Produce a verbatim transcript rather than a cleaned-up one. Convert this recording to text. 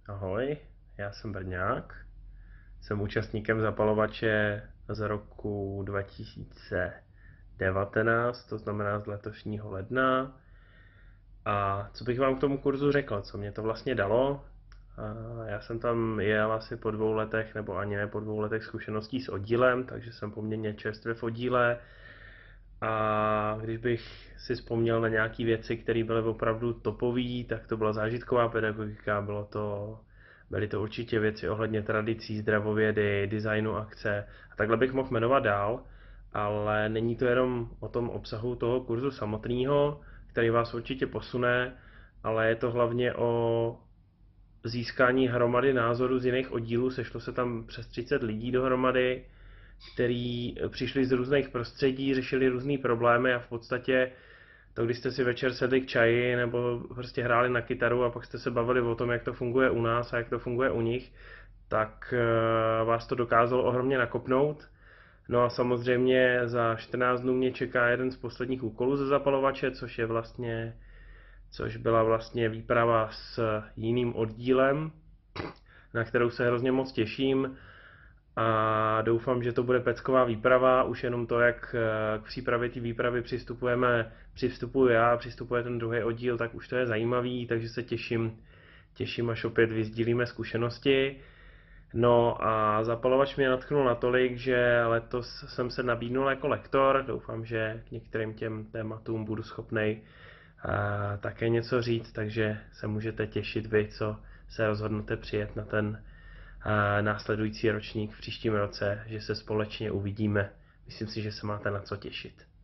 Ahoj, já jsem Brňák, jsem účastníkem zapalovače z roku dva tisíce devatenáct, to znamená z letošního ledna. A co bych vám k tomu kurzu řekl, co mě to vlastně dalo? Já jsem tam jel asi po dvou letech, nebo ani ne po dvou letech zkušeností s oddílem, takže jsem poměrně čerstvě v oddíle. A když bych si vzpomněl na nějaké věci, které byly opravdu topové, tak to byla zážitková pedagogika, bylo to, byly to určitě věci ohledně tradicí, zdravovědy, designu akce a takhle bych mohl jmenovat dál, ale není to jenom o tom obsahu toho kurzu samotného, který vás určitě posune, ale je to hlavně o získání hromady názorů z jiných oddílů, sešlo se tam přes třicet lidí dohromady, který přišli z různých prostředí, řešili různé problémy a v podstatě to, když jste si večer sedli k čaji nebo prostě hráli na kytaru a pak jste se bavili o tom, jak to funguje u nás a jak to funguje u nich, tak vás to dokázalo ohromně nakopnout. No a samozřejmě za čtrnáct dnů mě čeká jeden z posledních úkolů ze zapalovače, což je vlastně, což byla vlastně výprava s jiným oddílem, na kterou se hrozně moc těším a doufám, že to bude pecková výprava, už jenom to, jak k přípravě té výpravy přistupujeme, přistupuji já, přistupuje ten druhý oddíl, tak už to je zajímavý, takže se těším, těším, až opět vyzdílíme zkušenosti. No a zapalovač mě natknul natolik, že letos jsem se nabídnul jako lektor, doufám, že k některým těm tématům budu schopnej také něco říct, takže se můžete těšit vy, co se rozhodnete přijet na ten následující ročník v příštím roce, že se společně uvidíme. Myslím si, že se máte na co těšit.